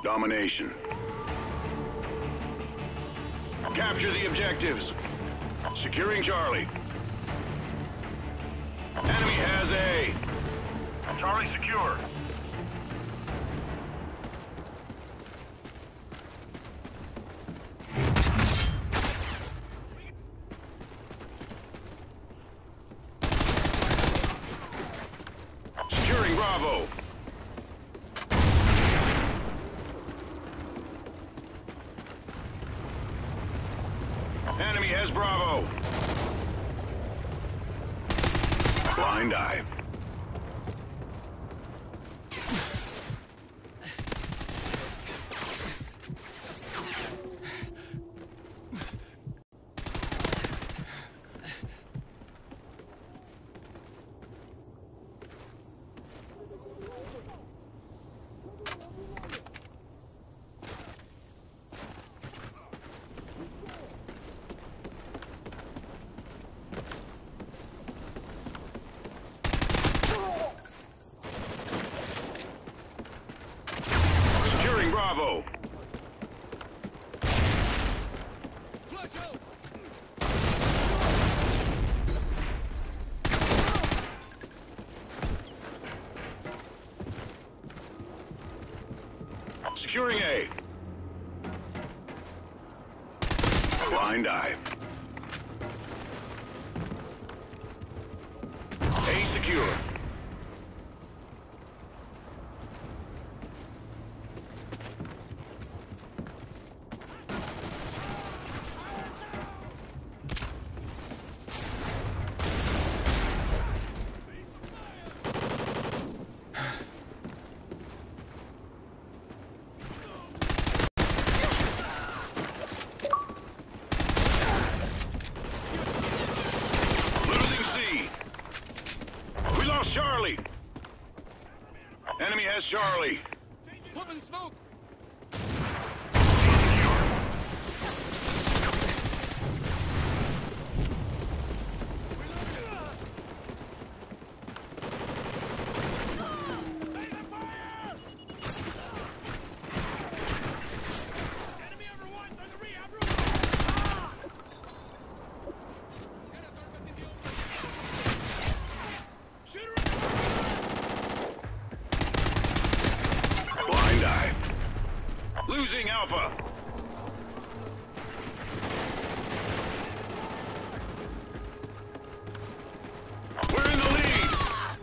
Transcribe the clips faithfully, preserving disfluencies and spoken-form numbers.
Domination. Capture the objectives. Securing Charlie. Enemy has A. Charlie secure. Securing Bravo. Enemy has Bravo. Blind eye. Bravo. Securing A. Blind eye. A secure. Charlie. Enemy has Charlie. Putting smoke. Losing Alpha. We're in the lead.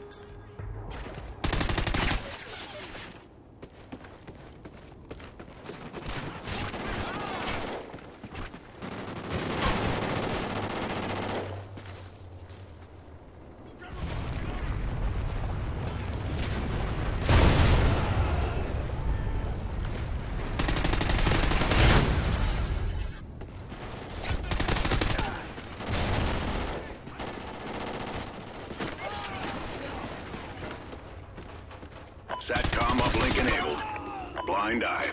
SATCOM uplink enabled. Blind eye.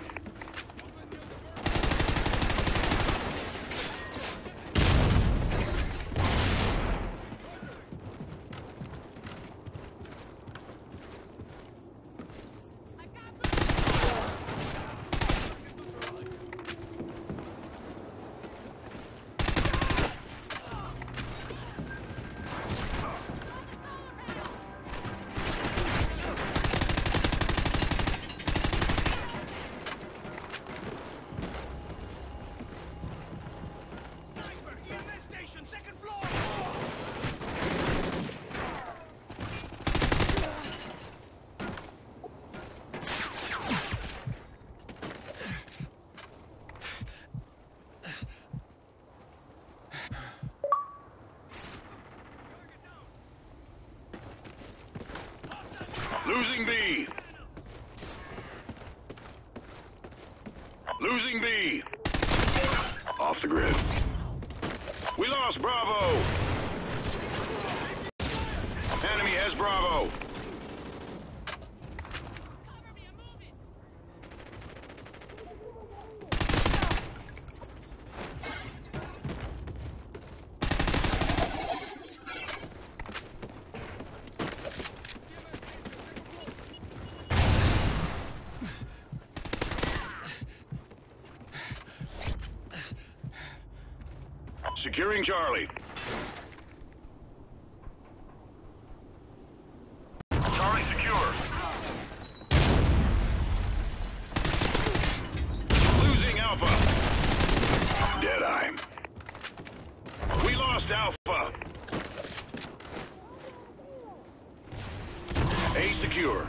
Losing B. Losing B. Off the grid. We lost Bravo. Enemy has Bravo. Securing Charlie. Charlie secure. Losing Alpha. Deadeye. We lost Alpha. A secure.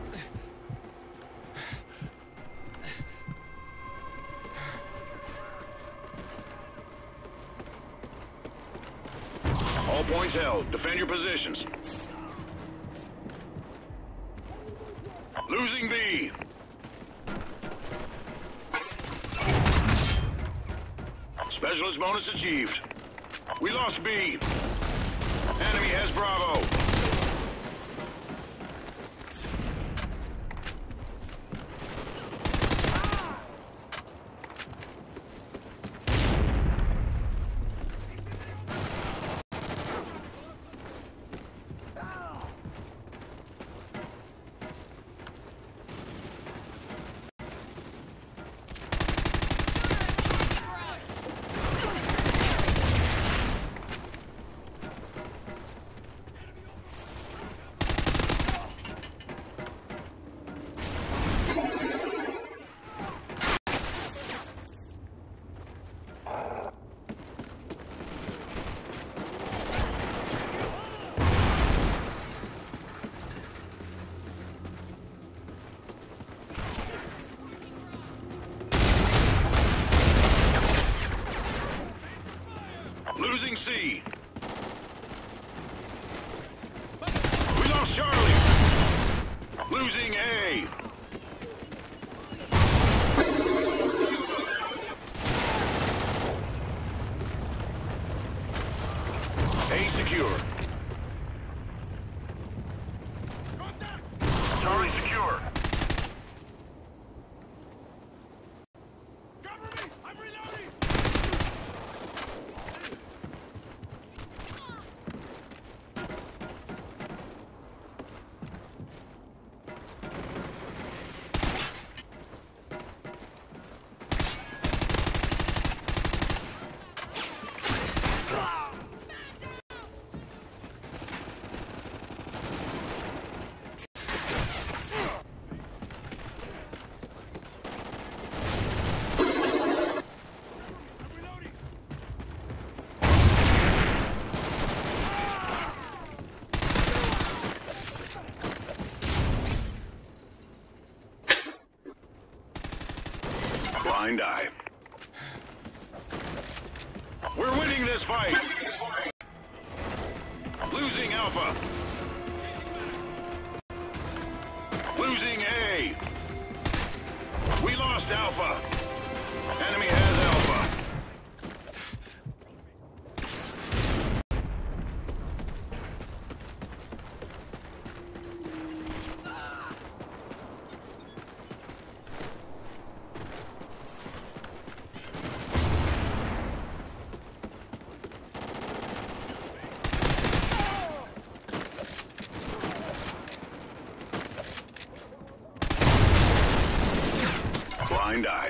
All points held. Defend your positions. Losing B. Specialist bonus achieved. We lost B. Enemy has Bravo. Losing C. We lost Charlie. Losing A. A secure. Charlie secure. Cover me! I'm reloading! Blind eye. We're winning this fight. Losing Alpha. Losing A. We lost Alpha. Enemy has Alpha. Blind eye.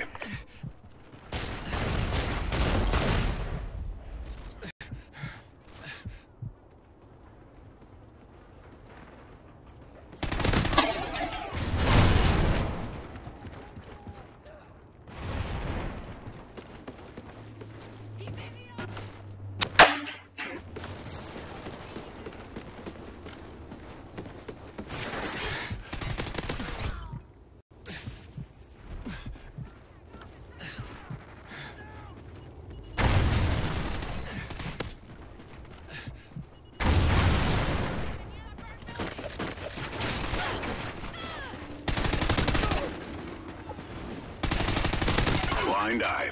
Blind eye.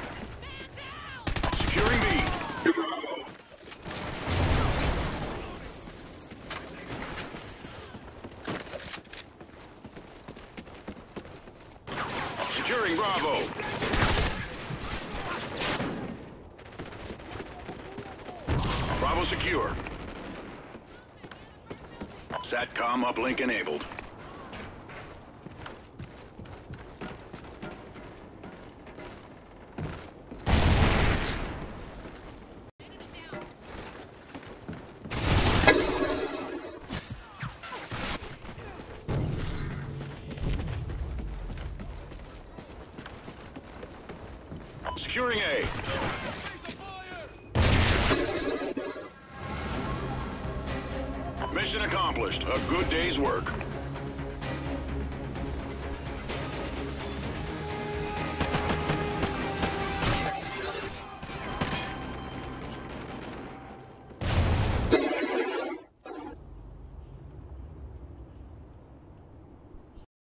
Securing B. Bravo. Bravo secure. SATCOM uplink enabled. Securing A. Mission accomplished. A good day's work.